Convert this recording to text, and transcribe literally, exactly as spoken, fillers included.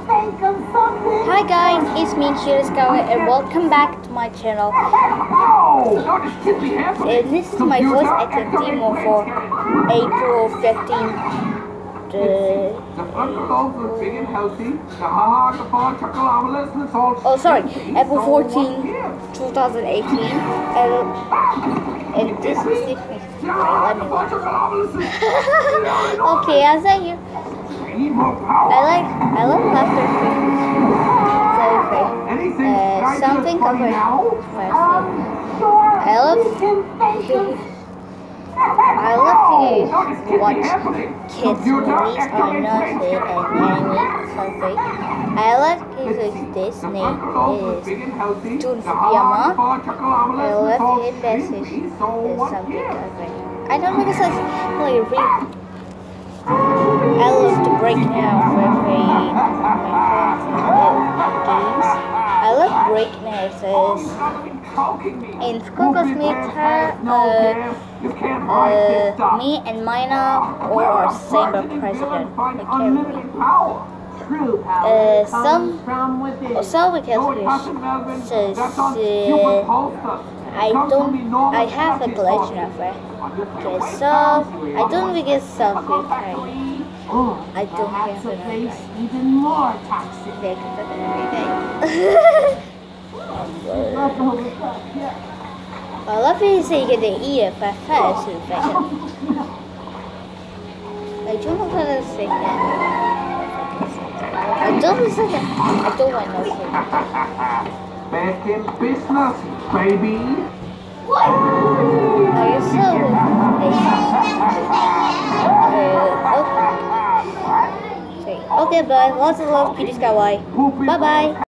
Hi guys, it's me Cutest Kawaii and welcome back to my channel. And this is my voice acting demo for April fifteenth. Oh sorry, April fourteenth, twenty eighteen. And, and this is the let me watch. Okay, I'll say you. I like I love laughter films. So uh, something covered I love I love to watch kids movies or nursery and anime or something. I like it this name is Tunfiyama. I love it this is, is something covered. I don't know if it's really real. I love to break now with my friends games. I love break dances. In school with me, uh, uh, me and Mina or our same president. I can't read. Uh, some some because says uh, I don't I have a glitch number. Okay, so I don't get selfie time. I don't have a face even more toxic. I love it so you get to eat it for first. I don't know how to say it. I don't know say it. I don't want to say it. Back in business, baby. What? Are you so uh, okay. Okay, bye. Lots of love, Cutest Kawaii. Bye bye.